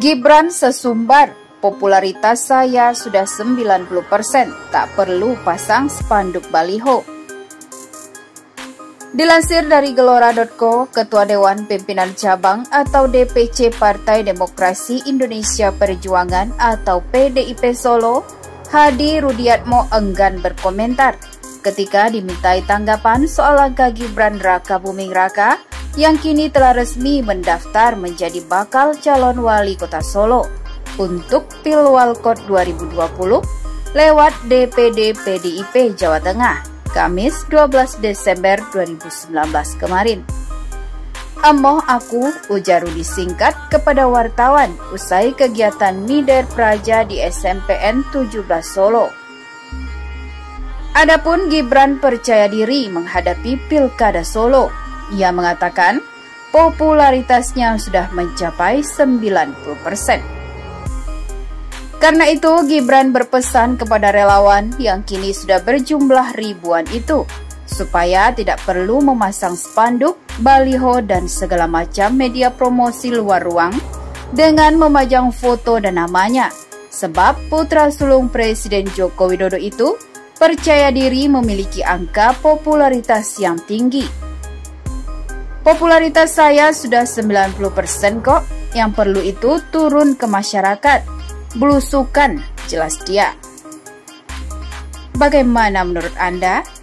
Gibran sesumbar, popularitas saya sudah 90%, tak perlu pasang spanduk baliho. Dilansir dari Gelora.co, Ketua Dewan Pimpinan Cabang atau DPC Partai Demokrasi Indonesia Perjuangan atau PDIP Solo, Hadi Rudiatmo enggan berkomentar ketika dimintai tanggapan soal langkah Gibran Raka Buming Raka yang kini telah resmi mendaftar menjadi bakal calon wali kota Solo untuk Pilwalkot 2020 lewat DPD PDIP Jawa Tengah, Kamis 12 Desember 2019 kemarin. "Amoh aku," ujar Rudi singkat kepada wartawan usai kegiatan Mider Praja di SMPN 17 Solo. Adapun Gibran percaya diri menghadapi Pilkada Solo. Ia mengatakan popularitasnya sudah mencapai 90%. Karena itu, Gibran berpesan kepada relawan yang kini sudah berjumlah ribuan itu, supaya tidak perlu memasang spanduk, baliho, dan segala macam media promosi luar ruang dengan memajang foto dan namanya, sebab putra sulung Presiden Joko Widodo itu percaya diri memiliki angka popularitas yang tinggi. "Popularitas saya sudah 90% kok, yang perlu itu turun ke masyarakat, belusukan," jelas dia. Bagaimana menurut Anda?